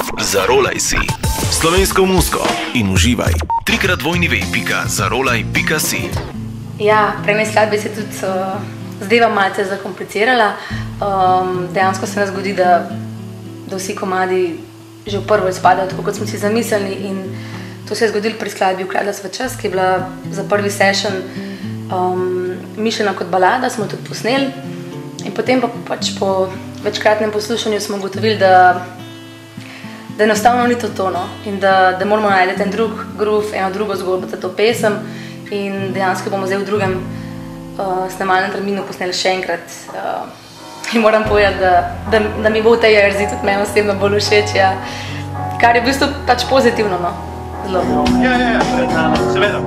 Zarolaj si slovensko muziko in uživaj. www.zarolaj.si. Ja, prej skladbe se tudi zdaj malce zakomplicirala. Dejansko se nam zgodi, da vsi komadi že v prvo izpadajo tako, kot smo si zamislili, in to se je zgodilo pri skladbi Ukradla sva čas, ki je bila za prvi session mišljena kot balada, smo tudi posneli, in potem pač po večkratnem poslušanju smo ugotovili, da enostavno ni to tono in da moramo najti en drug groove, eno drugo zgodbo za to pesem, in dejansko bomo zdaj v drugem snemalnem terminu posneli še enkrat. In moram povedati, da mi bo v tej jersey tudi meni osebno bolj všeč, ja. Kar je v bistvu pač pozitivno, no. Zelo. Ja, pred nami, seveda.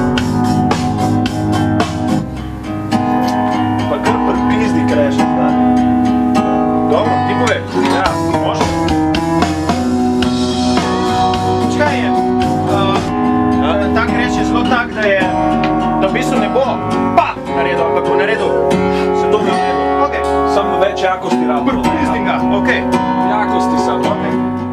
Pa kar pripizdi krešet, da. Dobro, ti povej. Ja, možno. Čakaj je, tak reč je zelo tak, da je, da v bistvu ne bo pa naredil, ampak bo naredil se dobro naredil. Ok. Samo več jakosti rado. Pripizdi ga, ok. Jakosti samo, ok.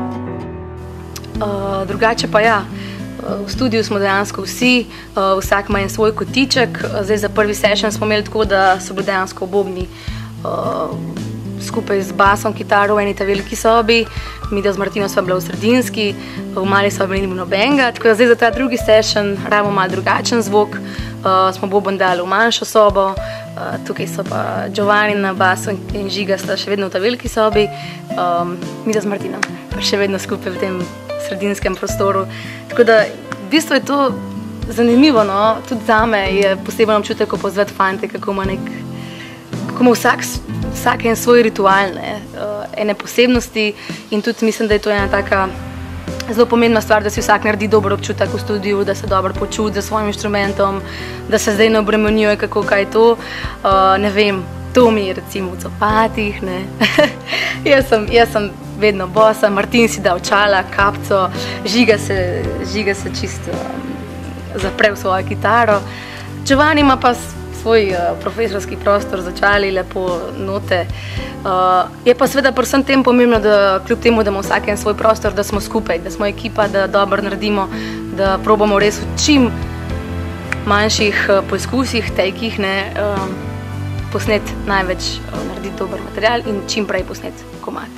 Drugače pa ja, v studiu smo dejansko vsi, vsak ima en svoj kotiček. Zdaj za prvi session smo imeli tako, da so bili dejansko bobni skupaj z basom, kitaro v eni ta veliki sobi, midva z Martino sva bila v sredinski, v mali sobi ni bilo nobenega, tako da zdaj za ta drugi session rabimo malo drugačen zvok, smo boben dali v manjšo sobo, tukaj so pa Giovanni na basu in Žiga sta še vedno v ta veliki sobi, midva z Martinom pa še vedno skupaj v tem sredinskem prostoru. Tako da v bistvu je to zanimivo, no, tudi zame je poseben občutek, ko pozvati fante, kako ima vsak en svoj ritual, ene posebnosti, in tudi mislim, da je to ena taka zelo pomembna stvar, da si vsak naredi dober občutek v studiu, da se dobro počuti za svojim inštrumentom, da se zdaj ne obremenjuje, kako kaj je to. Ne vem, to mi je recimo v copatih, ne. Jaz sem vedno bosa, Martin si da očala, kapco, Žiga se čisto zapre v svojo kitaro. Giovanni ima pa svoj profesorski prostor za očali, lepo note. Je pa seveda pri vsem tem pomembno, da kljub temu, da ima vsak en svoj prostor, da smo skupaj, da smo ekipa, da dobro naredimo, da probamo res v čim manjših poizkusih, takih, posneti največ, narediti dober material in čim prej posneti komad.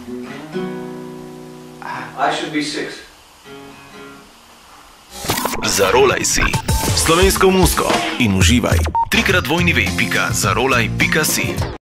I should be 6. Zarolaj si slovensko muziko in uživaj. www.zarolaj.si.